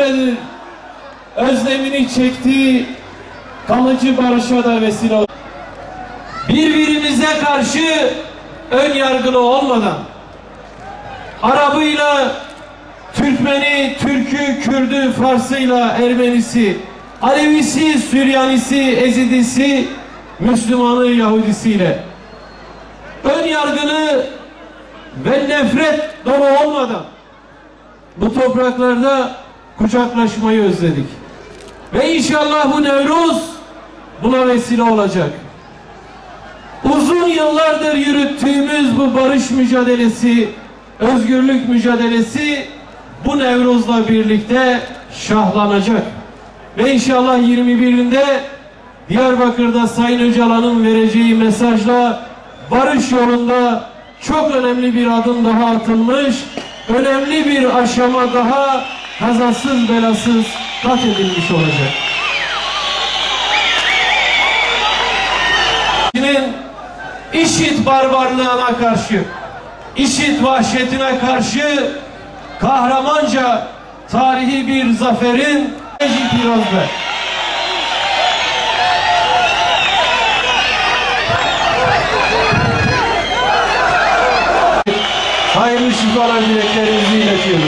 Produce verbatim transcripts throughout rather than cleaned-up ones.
süredir özlemini çektiği kalıcı barışa da vesile oldu. Birbirimize karşı ön yargılı olmadan, Arabıyla Türkmeni, Türkü, Kürdü, Farsıyla Ermenisi, Alevisi, Süryanisi, Ezidisi, Müslümanı, Yahudisiyle ön yargılı ve nefret dolu olmadan bu topraklarda kucaklaşmayı özledik. Ve inşallah bu Nevruz buna vesile olacak. Uzun yıllardır yürüttüğümüz bu barış mücadelesi, özgürlük mücadelesi bu Nevruz'la birlikte şahlanacak. Ve inşallah yirmi birinde Diyarbakır'da Sayın Öcalan'ın vereceği mesajla barış yolunda çok önemli bir adım daha atılmış, önemli bir aşama daha kazasız belasız kat edilmiş olacak. İŞİD barbarlığına karşı, İŞİD vahşetine karşı kahramanca tarihi bir zaferin Piroz'da. Hayırlı şifalar dileklerimizi iletiyoruz.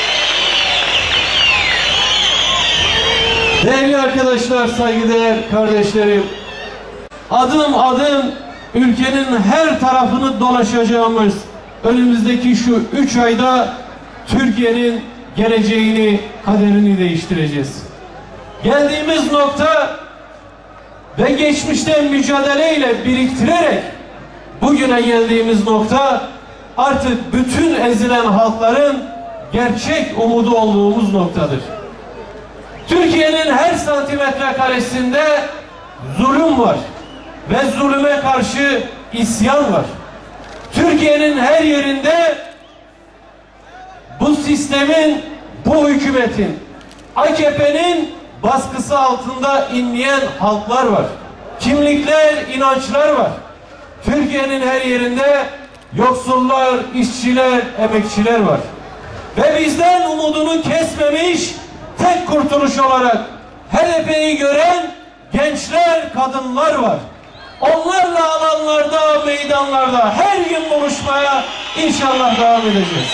Değerli arkadaşlar, saygıdeğer kardeşlerim, adım adım ülkenin her tarafını dolaşacağımız önümüzdeki şu üç ayda Türkiye'nin geleceğini, kaderini değiştireceğiz. Geldiğimiz nokta ve geçmişten mücadeleyle biriktirerek bugüne geldiğimiz nokta artık bütün ezilen halkların gerçek umudu olduğumuz noktadır. Türkiye'nin her santimetre karesinde zulüm var ve zulüme karşı isyan var. Türkiye'nin her yerinde bu sistemin, bu hükümetin, A K P'nin baskısı altında inleyen halklar var. Kimlikler, inançlar var. Türkiye'nin her yerinde yoksullar, işçiler, emekçiler var. Ve bizden umudunu kesmemiş, tek kurtuluş olarak H D P'yi gören gençler, kadınlar var. Onlarla alanlarda, meydanlarda her gün buluşmaya inşallah devam edeceğiz.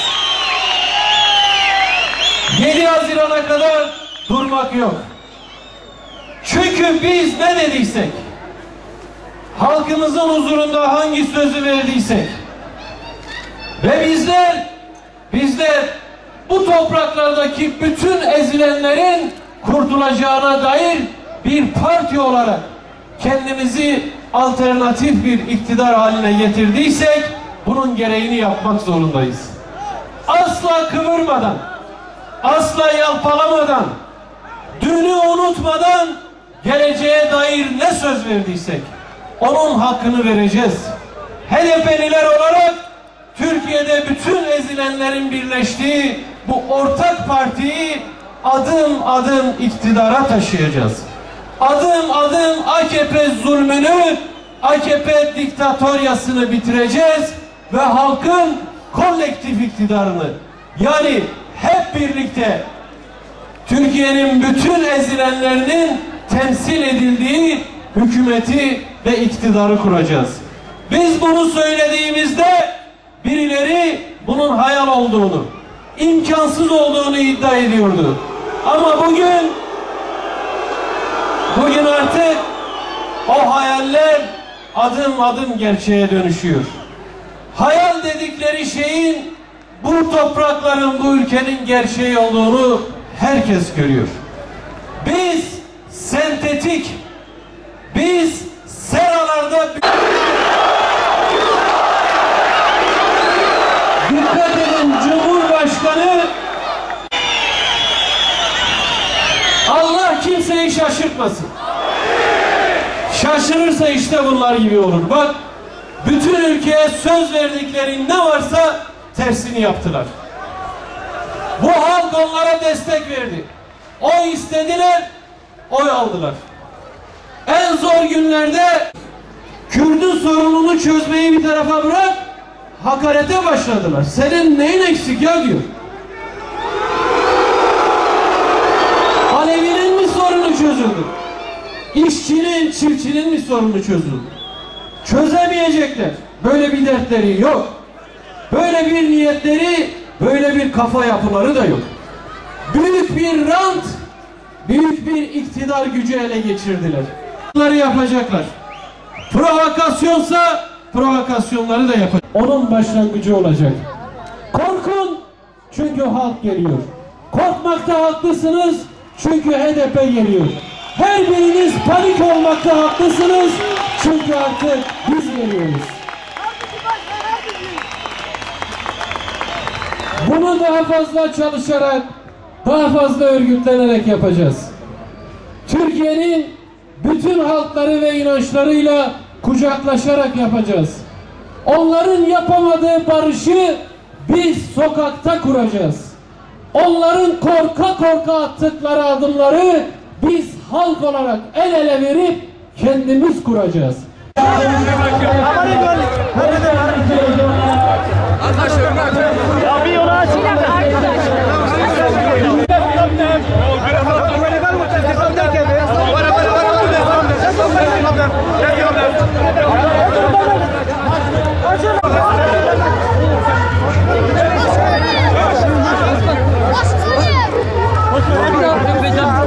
yedi Haziran'a kadar durmak yok. Çünkü biz ne dediysek, halkımızın huzurunda hangi sözü verdiysek ve bizler, bizler bu topraklardaki bütün ezilenlerin kurtulacağına dair bir parti olarak kendimizi alternatif bir iktidar haline getirdiysek bunun gereğini yapmak zorundayız. Asla kıvırmadan, asla yalpalamadan, dünü unutmadan geleceğe dair ne söz verdiysek onun hakkını vereceğiz. H D P'liler olarak Türkiye'de bütün ezilenlerin birleştiği bu ortak partiyi adım adım iktidara taşıyacağız. Adım adım A K P zulmünü, A K P diktatoryasını bitireceğiz ve halkın kolektif iktidarını, yani hep birlikte Türkiye'nin bütün ezilenlerinin temsil edildiği hükümeti ve iktidarı kuracağız. Biz bunu söylediğimizde birileri bunun hayal olduğunu, imkansız olduğunu iddia ediyordu. Ama bugün bugün artık o hayaller adım adım gerçeğe dönüşüyor. Hayal dedikleri şeyin bu toprakların, bu ülkenin gerçeği olduğunu herkes görüyor. Biz sentetik, biz seralarda dikkat edin, Cumhurbaşkanı Allah kimseyi şaşırtmasın. Şaşırırsa işte bunlar gibi olur. Bak, bütün ülkeye söz verdikleri ne varsa tersini yaptılar. Bu halk onlara destek verdi. Oy istediler, oy aldılar. En zor günlerde Kürdün sorununu çözmeyi bir tarafa bırak, hakarete başladılar. Senin neyin eksik ya diyor. çözüldü? İşçinin, çiftçinin mi sorunu çözüldü? Çözemeyecekler. Böyle bir dertleri yok. Böyle bir niyetleri, böyle bir kafa yapıları da yok. Büyük bir rant, büyük bir iktidar gücü ele geçirdiler. Bunları yapacaklar. Provokasyonsa provokasyonları da yapacak. Onun başlangıcı olacak. Korkun çünkü halk geliyor. Korkmakta haklısınız çünkü H D P geliyor. Her biriniz panik olmakta haklısınız çünkü artık biz geliyoruz. Bunu daha fazla çalışarak, daha fazla örgütlenerek yapacağız. Türkiye'nin bütün halkları ve inançlarıyla kucaklaşarak yapacağız. Onların yapamadığı barışı biz sokakta kuracağız. Onların korka korka attıkları adımları biz halk olarak el ele verip kendimiz kuracağız. Ya bir yola açın arkadaşlar. Açın.